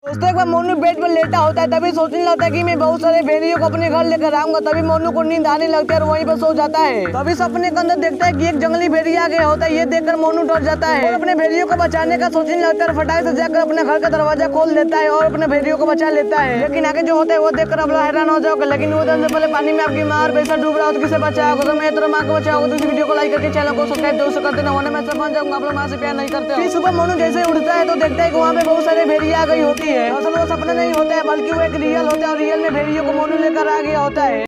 दोस्तों एक बार मोनू बेड पर लेटा होता है, तभी सोचने लगता है कि मैं बहुत सारे भेड़ियों को अपने घर लेकर आऊंगा। तभी मोनू को नींद आने लगती है और वहीं पर सो जाता है। तभी सपने के अंदर देखता है कि एक जंगली भेड़िया आ गया होता है। ये देखकर मोनू डर जाता है और अपने भेड़ियों को बचाने का सोचने लगता है। फटाक से जाकर अपने घर का दरवाजा खोल देता है और अपने भेड़ियों को बचा लेता है। लेकिन आगे जो होता है वो देखकर आप हैरान हो जाओगे। लेकिन वो से पहले पानी में आपकी माँ और पैसा डूब रहा हो तो किसे बचाओगे? तो मैं तो माँ को बचाओगे। तो इस वीडियो को लाइक करके चैनल को सब्सक्राइब जरूर से करते ना, वरना मैं समझ जाऊंगा आप लोग माँ से प्यार नहीं करते। फिर सुबह मोनू जैसे उठता है तो देखता है कि वहाँ पे बहुत सारे भेड़िया आ गई होती है। असल वो सपना नहीं होता है बल्कि वो एक रियल होता है और रियल में भेड़ियों को मोनू लेकर आ गया होता है।